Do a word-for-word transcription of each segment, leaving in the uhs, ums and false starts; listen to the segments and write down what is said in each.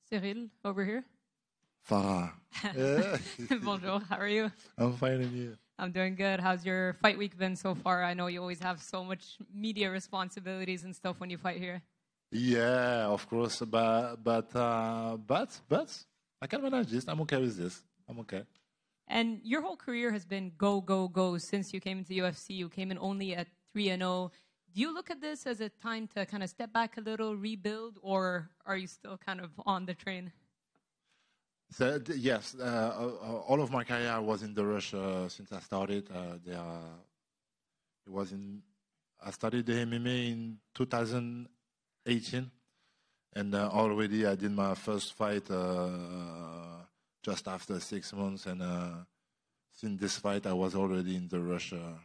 Cyril, over here. Farah. Bonjour, how are you? I'm fine, and you? I'm doing good. How's your fight week been so far? I know you always have so much media responsibilities and stuff when you fight here. Yeah, of course, but but uh, but but I can manage this. I'm okay with this. I'm okay. And your whole career has been go, go, go since you came into the U F C. You came in only at three and oh. Do you look at this as a time to kind of step back a little, rebuild, or are you still kind of on the train? So, yes, uh, uh, all of my career I was in the rush uh, since I started. Uh, there, it was in. I started the M M A in two thousand eighteen, and uh, already I did my first fight uh, just after six months. And uh, since this fight, I was already in the rush uh,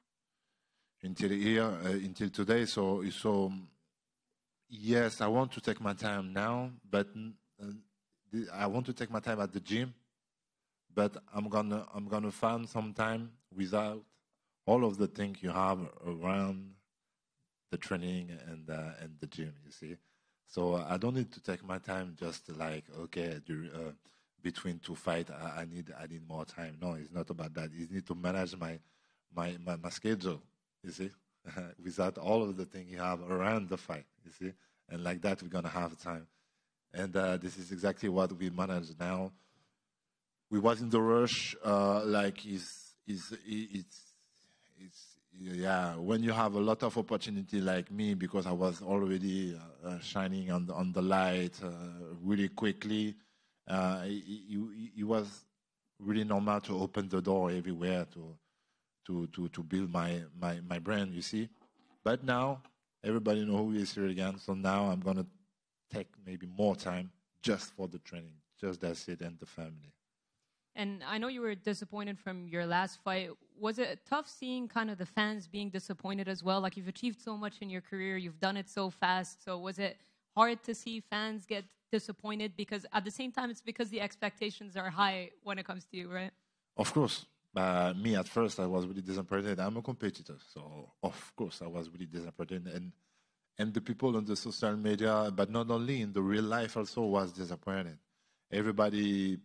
until here, uh, until today. So, so yes, I want to take my time now, but. Uh, I want to take my time at the gym, but I'm gonna I'm gonna find some time without all of the things you have around the training and uh, and the gym. You see, so uh, I don't need to take my time just like okay during, uh, between two fights. I, I need I need more time. No, it's not about that. You need to manage my my my, my schedule. You see, without all of the things you have around the fight. You see, and like that we're gonna have time. And uh, this is exactly what we manage now. We was in the rush, uh, like is is it's it's yeah. When you have a lot of opportunity like me, because I was already uh, shining on the, on the light uh, really quickly, uh, it, it, it was really normal to open the door everywhere to to to to build my my my brand. You see, but now everybody know who is here again. So now I'm gonna take maybe more time just for the training, just that's it, and the family. And I know you were disappointed from your last fight. Was it tough seeing kind of the fans being disappointed as well? Like you've achieved so much in your career, you've done it so fast. So was it hard to see fans get disappointed? Because at the same time, it's because the expectations are high when it comes to you, right? Of course. Uh, me, at first, I was really disappointed. I'm a competitor, so of course I was really disappointed. And And the people on the social media, but not only in the real life, also was disappointed. Everybody,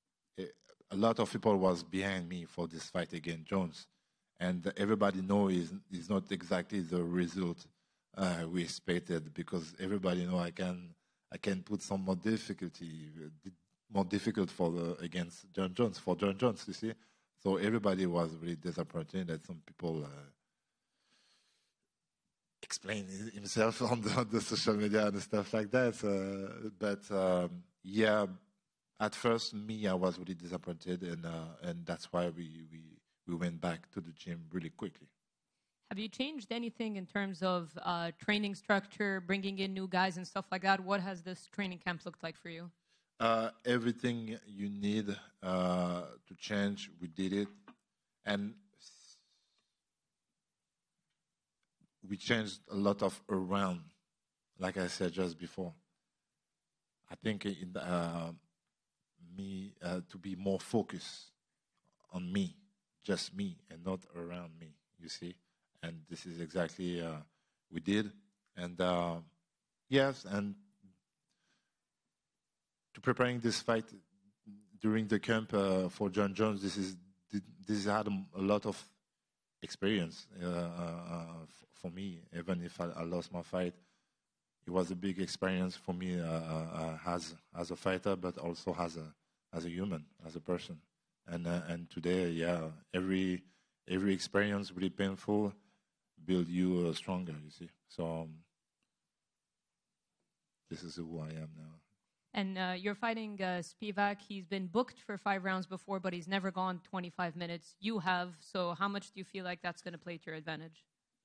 a lot of people was behind me for this fight against Jones, and everybody know is is not exactly the result uh, we expected, because everybody know I can I can put some more difficulty, more difficult for the against John Jones for John Jones. You see, so everybody was really disappointed that some people. Uh, explain himself on the, on the social media and stuff like that. Uh, but um, yeah, at first, me, I was really disappointed, and uh, and that's why we, we we went back to the gym really quickly. Have you changed anything in terms of uh, training structure, bringing in new guys and stuff like that? What has this training camp looked like for you? Uh, everything you need uh, to change, we did it, and we changed a lot of around, like I said just before. I think in the, uh, me uh, to be more focused on me, just me, and not around me, you see. And this is exactly uh, we did. And uh, yes, and to preparing this fight during the camp uh, for John Jones, this is this had a lot of experience uh, uh, for me. Even if I, I lost my fight, it was a big experience for me uh, uh, as as a fighter, but also as a as a human, as a person. And uh, and today, yeah, every every experience really painful build you uh, stronger. You see, so um, this is who I am now. And uh, you're fighting uh, Spivak. He's been booked for five rounds before, but he's never gone twenty-five minutes. You have. So how much do you feel like that's going to play to your advantage?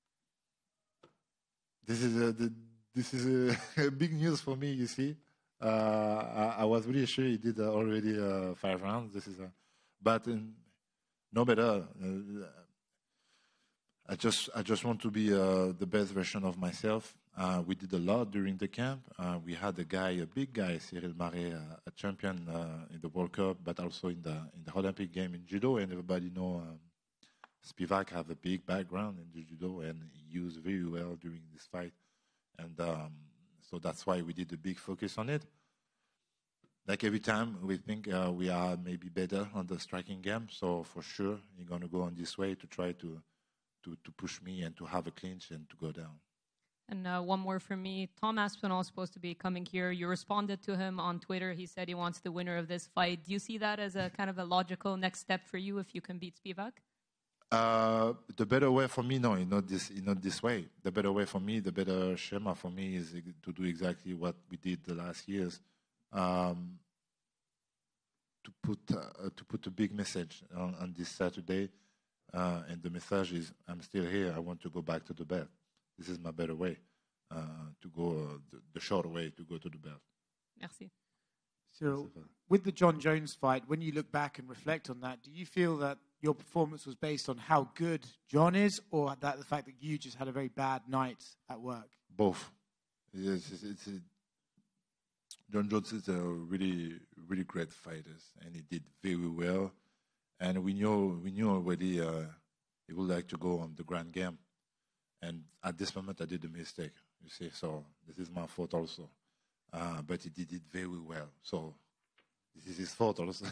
This is a, the, this is a, a big news for me, you see. Uh, I, I was really sure he did uh, already uh, five rounds. This is a, but in, no better. Uh, I just I just want to be uh, the best version of myself. Uh, we did a lot during the camp. Uh, we had a guy, a big guy, Cyril Marais, uh, a champion uh, in the World Cup, but also in the in the Olympic game in judo. And everybody know um, Spivak have a big background in the judo, and he used very well during this fight. And um, so that's why we did a big focus on it. like every time we think uh, we are maybe better on the striking game. So for sure, you're going to go on this way to try to, to, to push me and to have a clinch and to go down. And uh, one more from me. Tom Aspinall is supposed to be coming here. You responded to him on Twitter. He said he wants the winner of this fight. Do you see that as a kind of a logical next step for you if you can beat Spivak? Uh, the better way for me, no, not this, not this way. The better way for me, the better schema for me is to do exactly what we did the last years. Um, to put uh, to put a big message on, on this Saturday, uh, and the message is, I'm still here. I want to go back to the belt. This is my better way uh, to go, uh, the, the short way to go to the belt. Merci. So, with the Jon Jones fight, when you look back and reflect on that, do you feel that your performance was based on how good Jon is, or that the fact that you just had a very bad night at work? Both. It's, it's, it's a, Jon Jones is a really, really great fighter, and he did very well. And we knew, we knew already uh, he would like to go on the grand game. And at this moment, I did a mistake, you see. So this is my fault also. Uh, but he did it very well. So this is his fault also.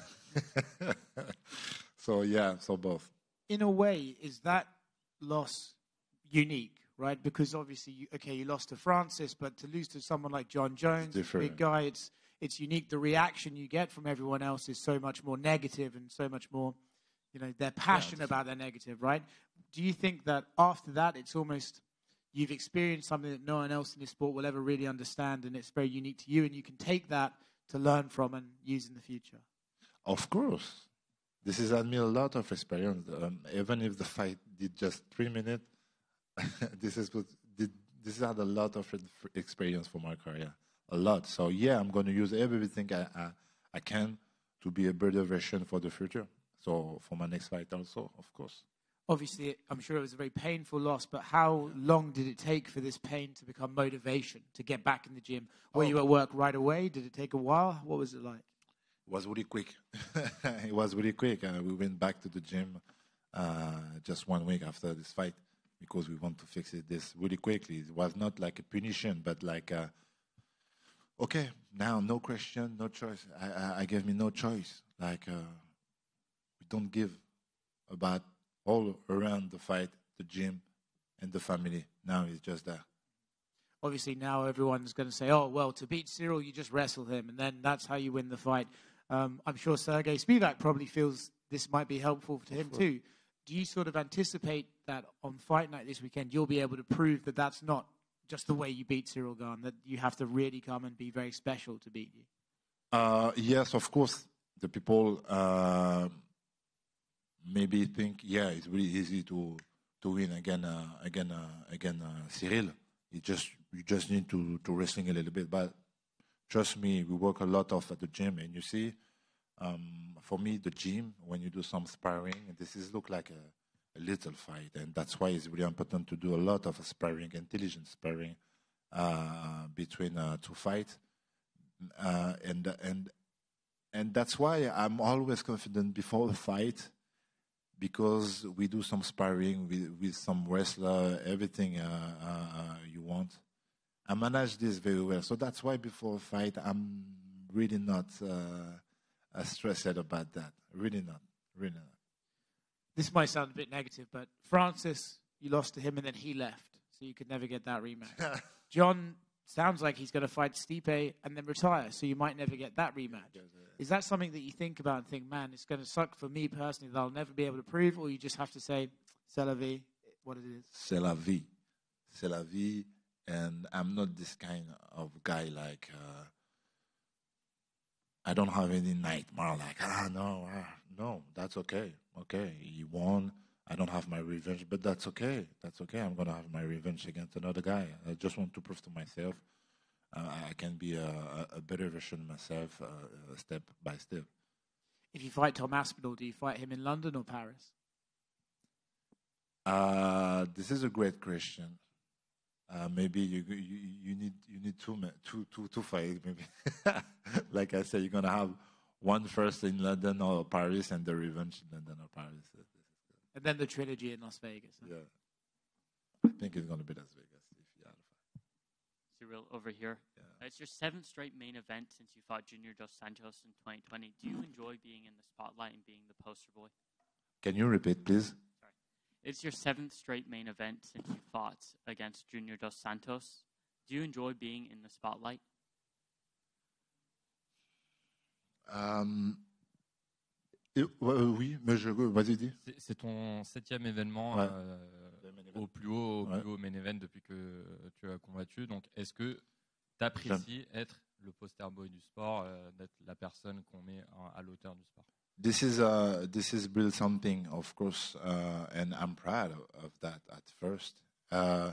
So, yeah, so both. In a way, is that loss unique, right? Because obviously, you, okay, you lost to Francis, but to lose to someone like Jon Jones, big guy, it's, it's unique. The reaction you get from everyone else is so much more negative and so much more, you know, they're passionate yeah, about their negative, right? Do you think that after that, it's almost, you've experienced something that no one else in this sport will ever really understand, and it's very unique to you, and you can take that to learn from and use in the future? Of course. This has had me a lot of experience. Um, even if the fight did just three minutes, this is what did, this had a lot of experience for my career, a lot. So yeah, I'm going to use everything I, I, I can to be a better version for the future. So for my next fight also, of course. Obviously, I'm sure it was a very painful loss, but how long did it take for this pain to become motivation, to get back in the gym? Were oh. you at work right away? Did it take a while? What was it like? It was really quick. It was really quick. Uh, we went back to the gym uh, just one week after this fight because we want to fix it this really quickly. It was not like a punition, but like, a, okay, now no question, no choice. I, I, I gave me no choice. Like, uh, we don't give about all around the fight, the gym, and the family. Now it's just that. Obviously, now everyone's going to say, oh, well, to beat Cyril, you just wrestle him, and then that's how you win the fight. Um, I'm sure Sergey Spivak probably feels this might be helpful to him too. Do you sort of anticipate that on fight night this weekend, you'll be able to prove that that's not just the way you beat Cyril Gane, that you have to really come and be very special to beat you? Uh, yes, of course. The people uh, maybe think, yeah, it's really easy to to win again, uh, again, uh, again, uh, Cyril. You just you just need to to wrestling a little bit, but trust me, we work a lot of at the gym, and you see, um, for me, the gym, when you do some sparring, this is look like a, a little fight, and that's why it's really important to do a lot of sparring, intelligent sparring uh, between uh, two fights, uh, and and and that's why I'm always confident before the fight, because we do some sparring with, with some wrestler, everything uh, uh, you want. I manage this very well. So that's why before a fight, I'm really not uh, stressed about that. Really not. Really not. This might sound a bit negative, but Francis, you lost to him and then he left. So you could never get that rematch. Jon sounds like he's going to fight Stipe and then retire. So you might never get that rematch. Is that something that you think about and think, man, it's going to suck for me personally that I'll never be able to prove? Or you just have to say, c'est la vie, what it is? C'est la vie. C'est la vie. And I'm not this kind of guy like, uh, I don't have any nightmare like, ah, no, ah, no, that's okay. Okay, he won. I don't have my revenge, but that's okay. That's okay. I'm going to have my revenge against another guy. I just want to prove to myself uh, I can be a, a better version of myself uh, step by step. If you fight Tom Aspinall, do you fight him in London or Paris? Uh, this is a great question. Uh, maybe you, you you need you need two two two two fights. Maybe, like I said, you're gonna have one first in London or Paris, and the revenge in London or Paris. And then the trilogy in Las Vegas. Huh? Yeah, I think it's gonna be Las Vegas. If you have a fight. Cyril, over here. Yeah. It's your seventh straight main event since you fought Junior Dos Santos in twenty twenty. Do you enjoy being in the spotlight and being the poster boy? Can you repeat, please? Sorry. It's your seventh straight main event since you fought against Junior Dos Santos. Do you enjoy being in the spotlight? Um, oui, mais je, vas-y, dis. C'est, c'est ton septième événement ouais. euh, au plus haut, au ouais. plus haut main event depuis que tu as combattu. Donc, est-ce que tu apprécies être le poster boy du sport, euh, d'être la personne qu'on met à, à l'auteur du sport? This is uh, this is really something, of course, uh, and I'm proud of, of that. At first, uh,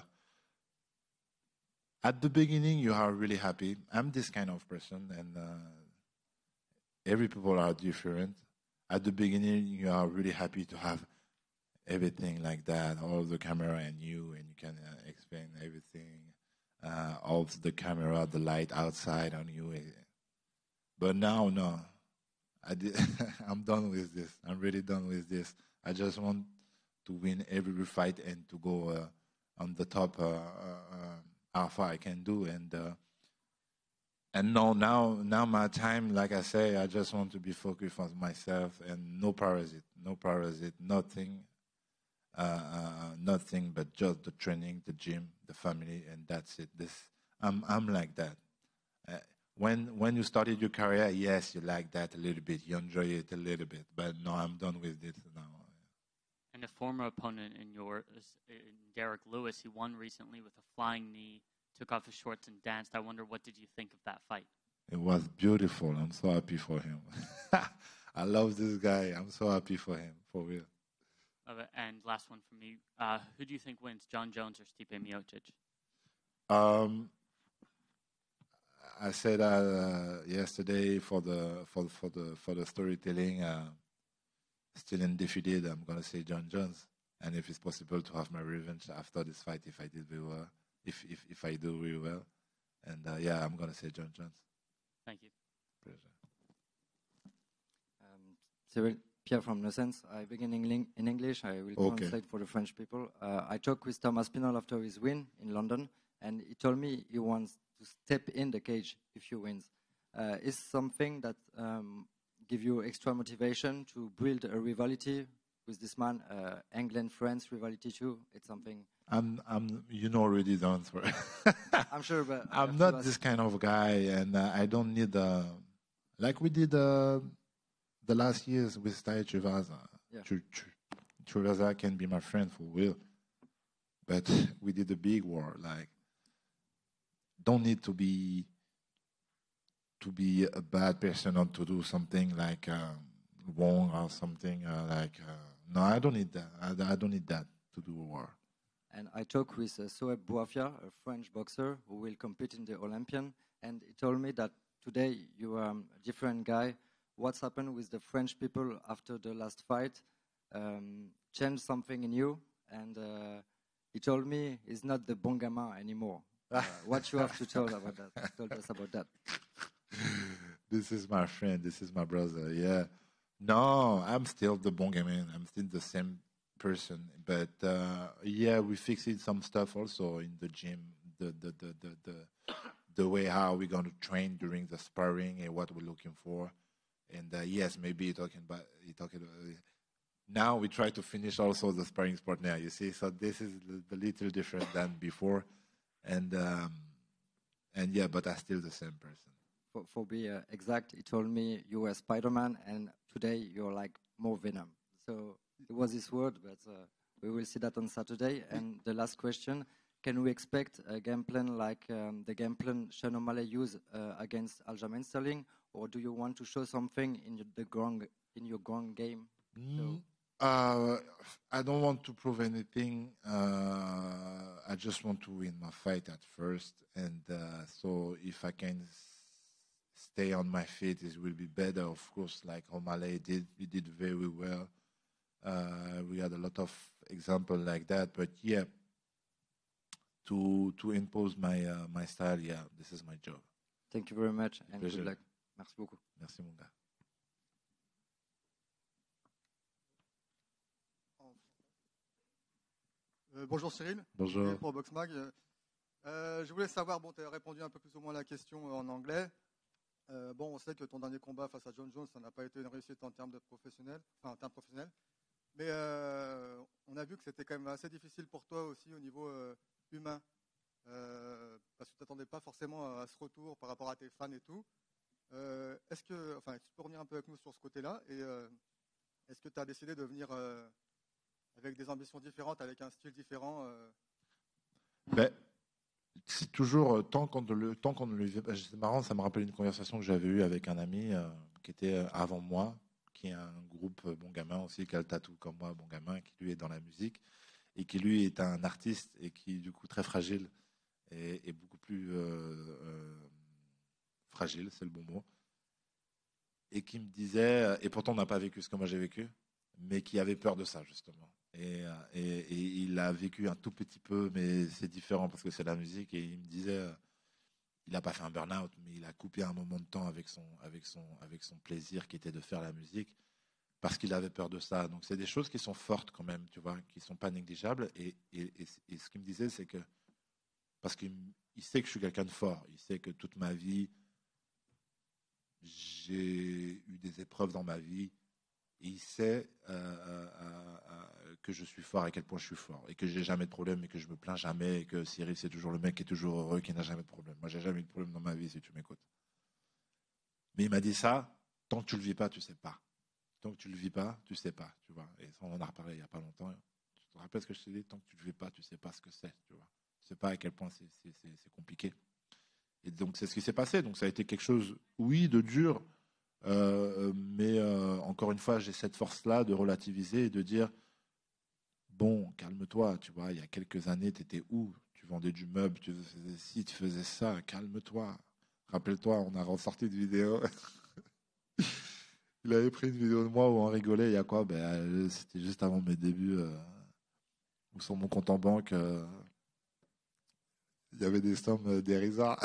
at the beginning, you are really happy. I'm this kind of person, and uh, every people are different. At the beginning, you are really happy to have everything like that, all the camera and you, and you can uh, explain everything, uh, all the camera, the light outside on you. But now, no. I did, I'm done with this. I'm really done with this. I just want to win every fight and to go uh, on the top uh, uh, uh, how far I can do. And uh, and no, now now my time, like I say, I just want to be focused on myself and no parasite, no parasite, nothing, uh, uh, nothing but just the training, the gym, the family, and that's it. This I'm I'm like that. Uh, When when you started your career, yes, you like that a little bit. You enjoy it a little bit. But no, I'm done with it now. And a former opponent in yours, in Derek Lewis, he won recently with a flying knee, took off his shorts and danced. I wonder, what did you think of that fight? It was beautiful. I'm so happy for him. I love this guy. I'm so happy for him, for real. Uh, and last one for me. Uh, who do you think wins, John Jones or Stipe Miocic? Um... I said that uh, yesterday for the for for the for the storytelling. Uh, still undefeated. I'm gonna say John Jones, and if it's possible to have my revenge after this fight, if I did very well, if if if I do really well, and uh, yeah, I'm gonna say John Jones. Thank you. Pleasure. Um, Cyril, Pierre from No Sense. I begin in, in English. I will okay. translate for the French people. Uh, I talked with Thomas Pinal after his win in London, and he told me he wants to step in the cage if you win. Uh, is something that um, give you extra motivation to build a rivalry with this man, uh, England-France rivalry too? It's something. I'm, I'm, you know already the answer. I'm sure, but I'm not this kind of guy, and uh, I don't need uh, like we did uh, the last years with Tai Tuivasa. Yeah. Tuivasa can be my friend for real, but we did a big war, like. Don't need to be to be a bad person or to do something like uh, wrong or something uh, like uh, no, I don't need that. I, I don't need that to do a war. And I talked with uh, Soeb Bouafia, a French boxer who will compete in the Olympian, and he told me that today you are a different guy. What's happened with the French people after the last fight um, changed something in you, and uh, he told me he's not the bon gamin anymore. Uh, what you have to tell about that? Told us about that. This is my friend. This is my brother. Yeah. No, I'm still the bon gamin. I'm still the same person. But uh, yeah, we fixed some stuff also in the gym. The the the the the, the way how we're going to train during the sparring and what we're looking for. And uh, yes, maybe you're talking about you talking about. Now we try to finish also the sparring partner. You see, so this is a little different than before. And um, and yeah, but I'm still the same person. For, for be uh, exact, he told me you were Spider-Man, and today you're like more Venom. So it was his word, but uh, we will see that on Saturday. And the last question: can we expect a game plan like um, the game plan Sean O'Malley used uh, against Aljamain Sterling, or do you want to show something in your, the ground in your ground game? Mm. So, Uh, I don't want to prove anything. Uh, I just want to win my fight at first. And uh, so if I can s- stay on my feet, it will be better, of course, like O'Malley did. He did very well. Uh, we had a lot of examples like that. But yeah, to to impose my uh, my style, yeah, this is my job. Thank you very much, and Pleasure. good luck. Merci beaucoup. Merci, mon gars. Euh, bonjour Cyril. Bonjour. Pour Boxmag. Euh, je voulais savoir, bon, tu as répondu un peu plus ou moins à la question en anglais. Euh, bon, on sait que ton dernier combat face à John Jones, ça n'a pas été une réussite en termes de professionnel, enfin en termes professionnels. Mais euh, on a vu que c'était quand même assez difficile pour toi aussi au niveau euh, humain, euh, parce que tu t'attendais pas forcément à ce retour par rapport à tes fans et tout. Euh, est-ce que, enfin, tu peux revenir un peu avec nous sur ce côté-là, et euh, est-ce que tu as décidé de venir euh, avec des ambitions différentes, avec un style différent euh... ben, c'est toujours tant qu'on le tant qu'on ne le vit. C'est marrant, ça me rappelle une conversation que j'avais eue avec un ami euh, qui était avant moi, qui est un groupe euh, Bon Gamin aussi, qui a le tatou comme moi, Bon Gamin, qui lui est dans la musique et qui lui est un artiste et qui du coup très fragile et, et beaucoup plus euh, euh, fragile, c'est le bon mot, et qui me disait, et pourtant on n'a pas vécu ce que moi j'ai vécu, mais qui avait peur de ça justement. Et, et, et il a vécu un tout petit peu, mais c'est différent parce que c'est la musique. Et il me disait, il n'a pas fait un burn-out, mais il a coupé un moment de temps avec son, avec son, avec son plaisir qui était de faire la musique parce qu'il avait peur de ça. Donc c'est des choses qui sont fortes quand même, tu vois, qui ne sont pas négligeables. Et, et, et, et ce qu'il me disait, c'est que, parce qu'il il sait que je suis quelqu'un de fort, il sait que toute ma vie, j'ai eu des épreuves dans ma vie. Et il sait euh, euh, euh, que je suis fort, à quel point je suis fort, et que j'ai jamais de problème, et que je me plains jamais, et que Cyril c'est toujours le mec qui est toujours heureux, qui n'a jamais de problème. Moi, j'ai jamais eu de problème dans ma vie, si tu m'écoutes. Mais il m'a dit ça, tant que tu le vis pas, tu sais pas. Tant que tu le vis pas, tu sais pas, tu vois. Et ça, on en a reparlé il y a pas longtemps. Tu te rappelles ce que je t'ai dit? Tant que tu le vis pas, tu sais pas ce que c'est, tu vois. Tu sais pas à quel point c'est, c'est, c'est, c'est compliqué. Et donc c'est ce qui s'est passé. Donc ça a été quelque chose, oui, de dur. Euh, mais euh, encore une fois, j'ai cette force-là de relativiser et de dire bon, calme-toi, tu vois, il y a quelques années, tu étais où? Tu vendais du meuble, tu faisais ci, tu faisais ça, calme-toi. Rappelle-toi, on a ressorti une vidéo. Il avait pris une vidéo de moi où on rigolait, il y a quoi? Ben, c'était juste avant mes débuts, euh, où sur mon compte en banque, euh, il y avait des sommes dérisoires.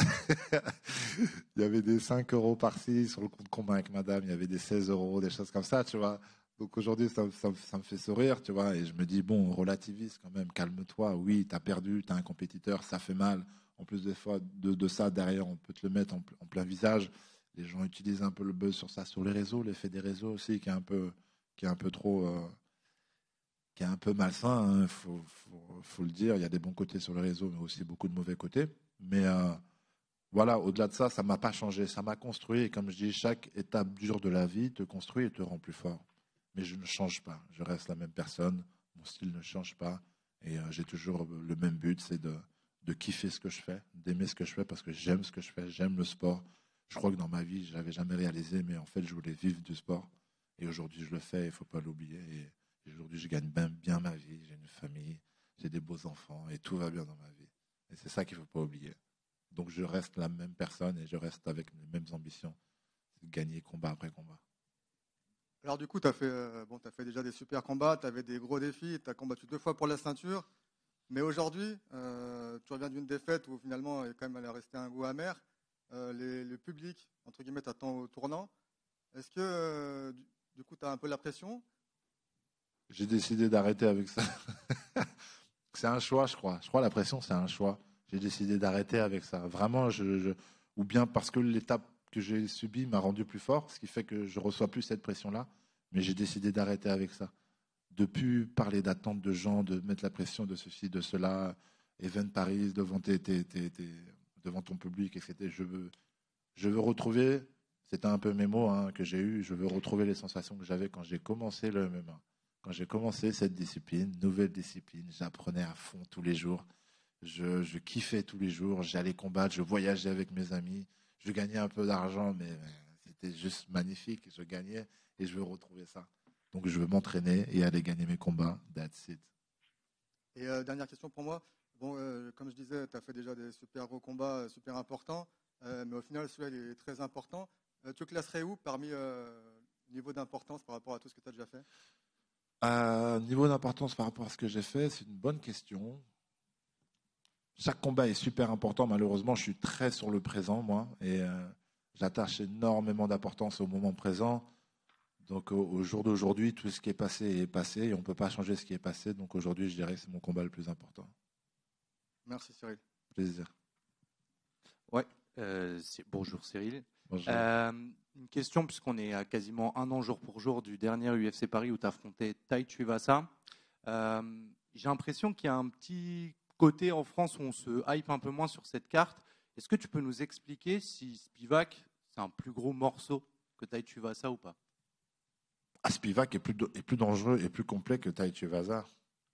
Il y avait des cinq euros par-ci sur le compte commun avec madame, il y avait des seize euros, des choses comme ça, tu vois. Donc aujourd'hui, ça, ça, ça me fait sourire, tu vois. Et je me dis, bon, relativise quand même, calme-toi. Oui, tu as perdu, tu as un compétiteur, ça fait mal. En plus des fois, de, de ça, derrière, on peut te le mettre en, en plein visage. Les gens utilisent un peu le buzz sur ça, sur les réseaux, l'effet des réseaux aussi, qui est un peu, qui est un peu trop... Euh, qui est un peu malsain, il hein, faut, faut, faut le dire. Il y a des bons côtés sur le réseau, mais aussi beaucoup de mauvais côtés. Mais euh, voilà, au-delà de ça, ça ne m'a pas changé. Ça m'a construit. Et comme je dis, chaque étape dure de la vie te construit et te rend plus fort. Mais je ne change pas. Je reste la même personne. Mon style ne change pas. Et euh, j'ai toujours le même but, c'est de, de kiffer ce que je fais, d'aimer ce que je fais parce que j'aime ce que je fais, j'aime le sport. Je crois que dans ma vie, je ne l'avais jamais réalisé, mais en fait, je voulais vivre du sport. Et aujourd'hui, je le fais, il ne faut pas l'oublier. Et, Et aujourd'hui, je gagne bien, bien ma vie, j'ai une famille, j'ai des beaux enfants et tout va bien dans ma vie. Et c'est ça qu'il ne faut pas oublier. Donc je reste la même personne et je reste avec les mêmes ambitions, c'est de gagner combat après combat. Alors du coup, tu as fait, euh, bon, tu as fait déjà des super combats, tu avais des gros défis, tu as combattu deux fois pour la ceinture. Mais aujourd'hui, euh, tu reviens d'une défaite où finalement, il est quand même allé rester un goût amer. Euh, les, le public, entre guillemets, t'attend au tournant. Est-ce que euh, du, du coup, tu as un peu la pression? J'ai décidé d'arrêter avec ça. C'est un choix, je crois. Je crois que la pression, c'est un choix. J'ai décidé d'arrêter avec ça. Vraiment, je, je, ou bien parce que l'étape que j'ai subie m'a rendu plus fort, ce qui fait que je ne reçois plus cette pression-là. Mais j'ai décidé d'arrêter avec ça. De plus parler d'attente de gens, de mettre la pression de ceci, de cela, Even Paris, devant, tes, tes, tes, tes, devant ton public, et cetera. Je veux, je veux retrouver, c'était un peu mes mots hein, que j'ai eus, je veux retrouver les sensations que j'avais quand j'ai commencé le M M A. Quand j'ai commencé cette discipline, nouvelle discipline, j'apprenais à fond tous les jours. Je, je kiffais tous les jours. J'allais combattre, je voyageais avec mes amis. Je gagnais un peu d'argent, mais, mais c'était juste magnifique. Je gagnais et je veux retrouver ça. Donc je veux m'entraîner et aller gagner mes combats. That's it. Et euh, dernière question pour moi. Bon, euh, comme je disais, tu as fait déjà des super gros combats, super importants. Euh, mais au final, celui-là est très important. Euh, tu classerais où parmi euh, niveau d'importance par rapport à tout ce que tu as déjà fait? Euh, niveau d'importance par rapport à ce que j'ai fait, c'est une bonne question. Chaque combat est super important. Malheureusement, je suis très sur le présent, moi, et euh, j'attache énormément d'importance au moment présent. Donc, au, au jour d'aujourd'hui, tout ce qui est passé est passé et on ne peut pas changer ce qui est passé. Donc, aujourd'hui, je dirais que c'est mon combat le plus important. Merci, Cyril. Plaisir. Ouais, euh, c'est... bonjour Cyril. Bonjour. Euh, une question, puisqu'on est à quasiment un an jour pour jour du dernier U F C Paris où tu as affronté Tai Tuivasa. Euh, j'ai l'impression qu'il y a un petit côté en France où on se hype un peu moins sur cette carte. Est-ce que tu peux nous expliquer si Spivak, c'est un plus gros morceau que Tai Tuivasa ou pas? Ah, Spivak est plus, est plus dangereux et plus complet que Tai Tuivasa.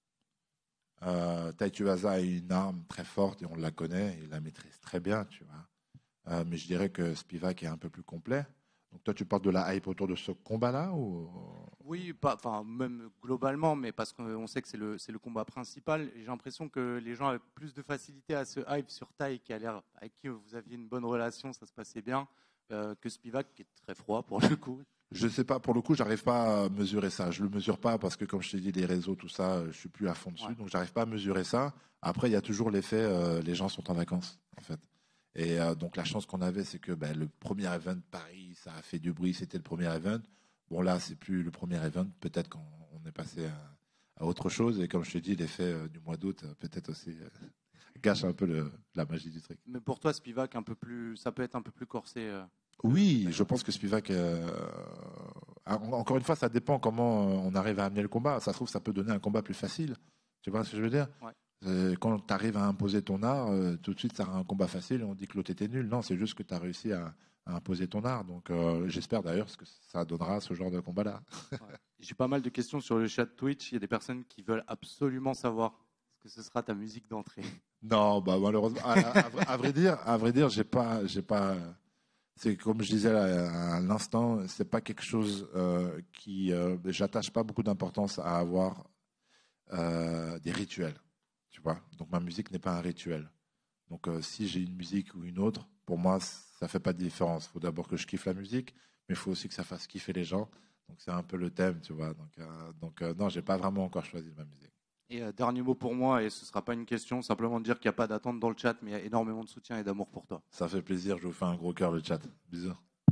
Euh, Tai Tuivasa a une arme très forte et on la connaît, il la maîtrise très bien, tu vois. Euh, mais je dirais que Spivak est un peu plus complet. Donc toi, tu parles de la hype autour de ce combat-là ou... Oui, pas, enfin même globalement, mais parce qu'on sait que c'est le, c'est le combat principal. J'ai l'impression que les gens avaient plus de facilité à se hype sur Tai, qui a l'air, avec qui vous aviez une bonne relation, ça se passait bien, euh, que Spivak, qui est très froid pour le coup. Je sais pas, pour le coup, j'arrive pas à mesurer ça. Je le mesure pas parce que, comme je t'ai dit, les réseaux, tout ça, je suis plus à fond dessus, ouais. Donc j'arrive pas à mesurer ça. Après, il y a toujours l'effet, euh, les gens sont en vacances, en fait. Et euh, donc la chance qu'on avait, c'est que ben, le premier event Paris, ça a fait du bruit, c'était le premier event. Bon là, c'est plus le premier event. Peut-être qu'on est passé à, à autre chose. Et comme je te dis, l'effet euh, du mois d'août, peut-être aussi euh, gâche un peu le, la magie du truc. Mais pour toi, Spivak, un peu plus, ça peut être un peu plus corsé. Euh... Oui, je pense que Spivak. Euh, encore une fois, ça dépend comment on arrive à amener le combat. Ça se trouve, ça peut donner un combat plus facile. Tu vois ce que je veux dire? Ouais. Quand tu arrives à imposer ton art, euh, tout de suite, ça a un combat facile et on dit que l'autre était nul. Non, c'est juste que tu as réussi à, à imposer ton art. Donc, euh, j'espère d'ailleurs que ça donnera ce genre de combat-là. Ouais. J'ai pas mal de questions sur le chat Twitch. Il y a des personnes qui veulent absolument savoir ce que ce sera ta musique d'entrée. Non, bah malheureusement, à, à, à, à vrai dire, à vrai dire, j'ai pas, j'ai pas. C'est comme je disais à, à l'instant, c'est pas quelque chose euh, qui. Euh, j'attache pas beaucoup d'importance à avoir euh, des rituels. Tu vois, donc ma musique n'est pas un rituel. Donc euh, si j'ai une musique ou une autre, pour moi, ça fait pas de différence. Il faut d'abord que je kiffe la musique, mais il faut aussi que ça fasse kiffer les gens. Donc c'est un peu le thème, tu vois. Donc, euh, donc euh, non, j'ai pas vraiment encore choisi ma musique. Et euh, dernier mot pour moi, et ce sera pas une question, simplement de dire qu'il n'y a pas d'attente dans le chat, mais il y a énormément de soutien et d'amour pour toi. Ça fait plaisir, je vous fais un gros cœur le chat. Bisous.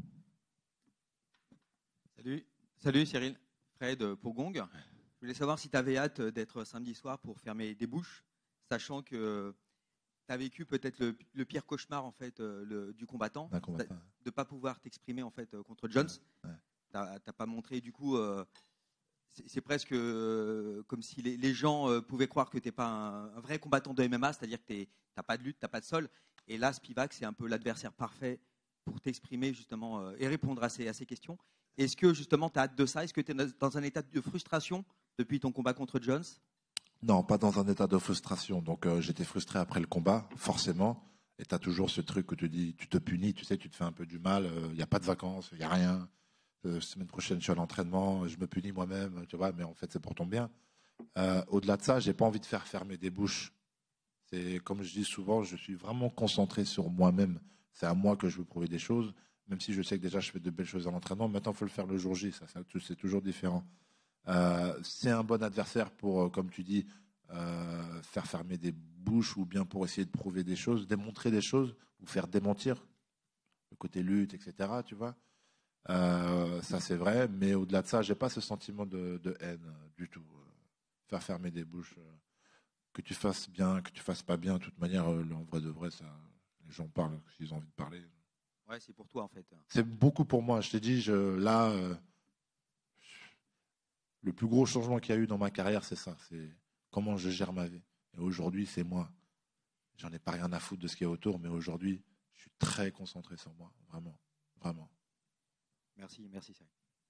Salut, salut Cyril, Fred pour Gong. Je voulais savoir si tu avais hâte d'être samedi soir pour fermer des bouches, sachant que tu as vécu peut-être le, le pire cauchemar en fait, le, du combattant, combattant. de ne pas pouvoir t'exprimer en fait, contre Jones. Ouais, ouais. Tu n'as pas montré, du coup, euh, c'est, c'est presque euh, comme si les, les gens euh, pouvaient croire que tu n'es pas un, un vrai combattant de M M A, c'est-à-dire que tu n'as pas de lutte, tu n'as pas de sol. Et là, Spivak, c'est un peu l'adversaire parfait pour t'exprimer justement euh, et répondre à ces, à ces questions. Est-ce que justement tu as hâte de ça? Est-ce que tu es dans un état de frustration depuis ton combat contre Jones? Non, pas dans un état de frustration. Donc euh, j'étais frustré après le combat, forcément. Et tu as toujours ce truc où tu dis, tu te punis, tu sais, tu te fais un peu du mal. Il euh, n'y a pas de vacances, il n'y a rien. Euh, semaine prochaine, je suis à l'entraînement, je me punis moi-même, tu vois. Mais en fait, c'est pour ton bien. Euh, au-delà de ça, j'ai pas envie de faire fermer des bouches. C'est comme je dis souvent, je suis vraiment concentré sur moi-même. C'est à moi que je veux prouver des choses. Même si je sais que déjà je fais de belles choses à l'entraînement, maintenant il faut le faire le jour J, ça, ça c'est toujours différent. Euh, c'est un bon adversaire pour, euh, comme tu dis, euh, faire fermer des bouches ou bien pour essayer de prouver des choses, démontrer des choses ou faire démentir le côté lutte, et cetera. Tu vois, euh, ça c'est vrai, mais au-delà de ça, j'ai pas ce sentiment de, de haine euh, du tout. Euh, faire fermer des bouches, euh, que tu fasses bien, que tu fasses pas bien, de toute manière, euh, en vrai de vrai, ça, les gens parlent s'ils ont envie de parler. Ouais, c'est pour toi en fait. C'est beaucoup pour moi. Je t'ai dit, je, là, euh, le plus gros changement qu'il y a eu dans ma carrière, c'est ça. C'est comment je gère ma vie. Et aujourd'hui, c'est moi. J'en ai pas rien à foutre de ce qu'il y a autour, mais aujourd'hui, je suis très concentré sur moi. Vraiment. Vraiment. Merci, merci Cyril.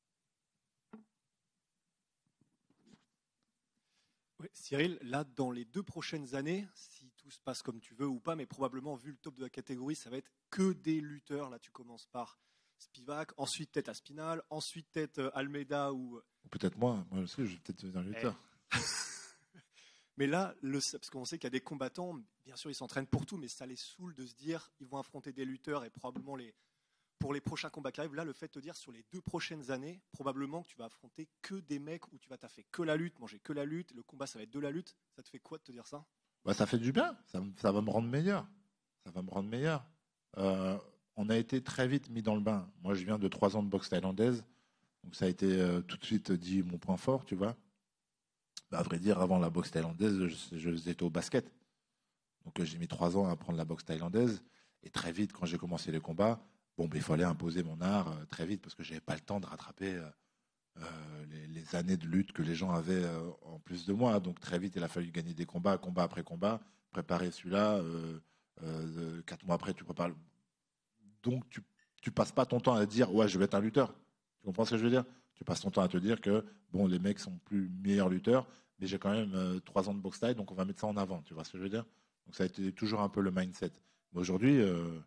Ouais, Cyril, là, dans les deux prochaines années, si tout se passe comme tu veux ou pas, mais probablement, vu le top de la catégorie, ça va être que des lutteurs. Là, tu commences par Spivak, ensuite peut-être Aspinall, ensuite peut-être Almeida ou... Peut-être moi, moi aussi, je vais peut-être devenir lutteur. Eh. Mais là, le, parce qu'on sait qu'il y a des combattants, bien sûr, ils s'entraînent pour tout, mais ça les saoule de se dire ils vont affronter des lutteurs et probablement les... pour les prochains combats qui arrivent, là, le fait de te dire sur les deux prochaines années, probablement que tu vas affronter que des mecs où tu vas taffer que la lutte, manger que la lutte, le combat, ça va être de la lutte. Ça te fait quoi de te dire ça? Bah, ça fait du bien. Ça, ça va me rendre meilleur. Ça va me rendre meilleur. Euh, on a été très vite mis dans le bain. Moi, je viens de trois ans de boxe thaïlandaise. Donc, ça a été euh, tout de suite dit mon point fort, tu vois. Bah, à vrai dire, avant la boxe thaïlandaise, je, je, j'étais au basket. Donc, euh, j'ai mis trois ans à apprendre la boxe thaïlandaise. Et très vite, quand j'ai commencé les combats, bon, ben, il fallait imposer mon art euh, très vite parce que je n'avais pas le temps de rattraper euh, euh, les, les années de lutte que les gens avaient euh, en plus de moi. Donc très vite, il a fallu gagner des combats, combat après combat, préparer celui-là. Euh, euh, quatre mois après, tu prépares. Le... Donc tu tu passes pas ton temps à dire ouais, je vais être un lutteur. Tu comprends ce que je veux dire? Tu passes ton temps à te dire que bon, les mecs sont plus meilleurs lutteurs, mais j'ai quand même euh, trois ans de boxe taille, donc on va mettre ça en avant. Tu vois ce que je veux dire? Donc ça a été toujours un peu le mindset. Mais aujourd'hui, euh,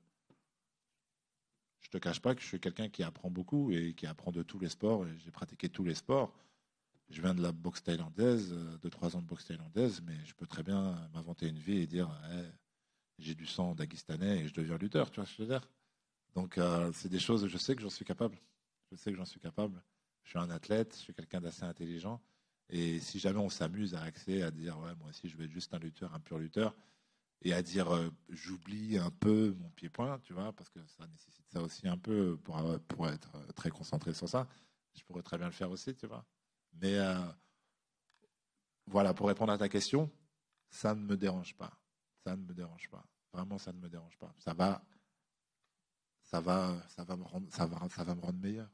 je te cache pas que je suis quelqu'un qui apprend beaucoup et qui apprend de tous les sports. Et j'ai pratiqué tous les sports. Je viens de la boxe thaïlandaise, de trois ans de boxe thaïlandaise, mais je peux très bien m'inventer une vie et dire hey, j'ai du sang daguestanais et je deviens lutteur. Tu vois ce que je veux dire? Donc euh, c'est des choses, je sais que j'en suis capable. Je sais que j'en suis capable. Je suis un athlète, je suis quelqu'un d'assez intelligent. Et si jamais on s'amuse à axer, à dire ouais, moi aussi je vais être juste un lutteur, un pur lutteur, et à dire euh, j'oublie un peu mon pied-point, tu vois, parce que ça nécessite ça aussi un peu pour, pour être très concentré sur ça. Je pourrais très bien le faire aussi, tu vois. Mais euh, voilà, pour répondre à ta question, ça ne me dérange pas. Ça ne me dérange pas. Vraiment, ça ne me dérange pas. Ça va, ça va, ça va me rendre, ça va, ça va me rendre meilleur.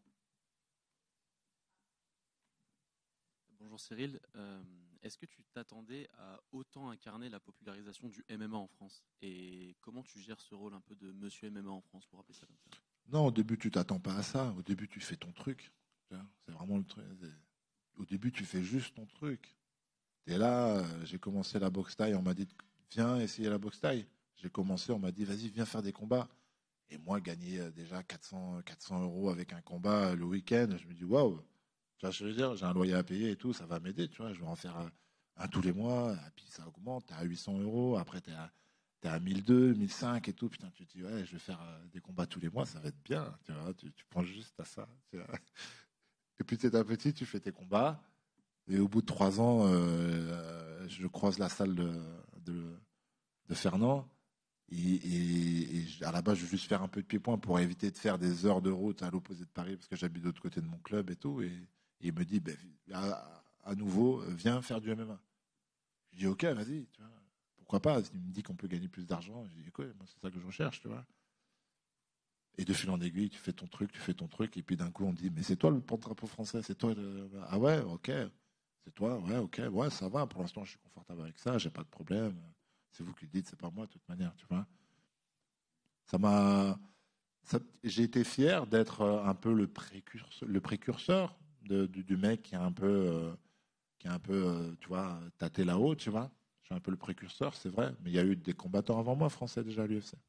Bonjour Cyril, euh, est-ce que tu t'attendais à autant incarner la popularisation du M M A en France? Et comment tu gères ce rôle un peu de monsieur M M A en France, pour appeler ça comme ça? Non, au début, tu t'attends pas à ça. Au début, tu fais ton truc. C'est vraiment le truc. Au début, tu fais juste ton truc. Et là, j'ai commencé la boxe taille, on m'a dit viens essayer la boxe taille. J'ai commencé, on m'a dit vas-y, viens faire des combats. Et moi, gagner déjà quatre cents, quatre cents euros avec un combat le week-end, je me dis waouh. Tu vois ce que je veux dire? J'ai un loyer à payer et tout, ça va m'aider, tu vois. Je vais en faire un, un tous les mois, et puis ça augmente, t'es à huit cents euros, après t'es à, t'es à mille deux cents, mille cinq cents et tout. Putain, tu te dis, ouais, je vais faire des combats tous les mois, ça va être bien, tu vois. Tu, tu penses juste à ça, tu vois. Et puis petit à petit, tu fais tes combats, et au bout de trois ans, euh, je croise la salle de, de, de Fernand, et, et, et à la base, je veux juste faire un peu de pied-point pour éviter de faire des heures de route à l'opposé de Paris, parce que j'habite de l'autre côté de mon club et tout, et Et il me dit, ben, à, à nouveau, viens faire du M M A. Je dis, ok, vas-y, tu vois, pourquoi pas? Il me dit qu'on peut gagner plus d'argent. Je dis, écoute, moi, c'est ça que je recherche, tu vois. Et de fil en aiguille, tu fais ton truc, tu fais ton truc, et puis d'un coup, on dit, mais c'est toi le porte-drapeau français, c'est toi le... Ah ouais, ok, c'est toi, ouais, ok, ouais, ça va, pour l'instant, je suis confortable avec ça, j'ai pas de problème. C'est vous qui le dites, c'est pas moi, de toute manière, tu vois. Ça m'a... Ça... J'ai été fier d'être un peu le précurseur, le précurseur de, du, du mec qui a un peu, euh, qui a un peu, euh, tu vois, tâté là-haut, tu vois. Je suis un peu le précurseur, c'est vrai, mais il y a eu des combattants avant moi, français déjà à l'U F C.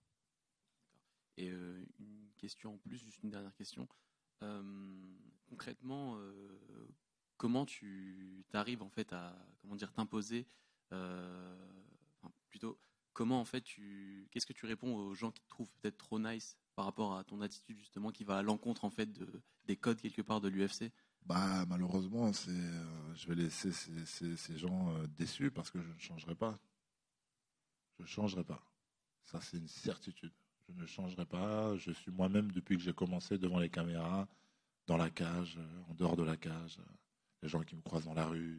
Et euh, une question en plus, juste une dernière question. Euh, concrètement, euh, comment tu arrives en fait à, comment dire, t'imposer, euh, enfin, plutôt, comment en fait tu, qu'est-ce que tu réponds aux gens qui te trouvent peut-être trop nice par rapport à ton attitude justement qui va à l'encontre en fait de, des codes quelque part de l'U F C? Bah, malheureusement, c'est, euh, je vais laisser ces, ces, ces gens euh, déçus parce que je ne changerai pas. Je ne changerai pas. Ça, c'est une certitude. Je ne changerai pas. Je suis moi-même depuis que j'ai commencé devant les caméras, dans la cage, euh, en dehors de la cage, euh, les gens qui me croisent dans la rue.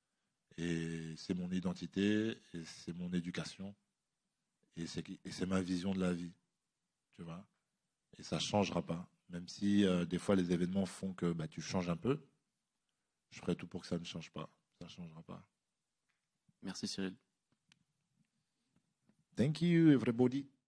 Et c'est mon identité, et c'est mon éducation, et c'est, et c'est ma vision de la vie. Tu vois? Et ça ne changera pas. Même si euh, des fois les événements font que bah, tu changes un peu, je ferai tout pour que ça ne change pas. Ça ne changera pas. Merci Cyril. Thank you everybody.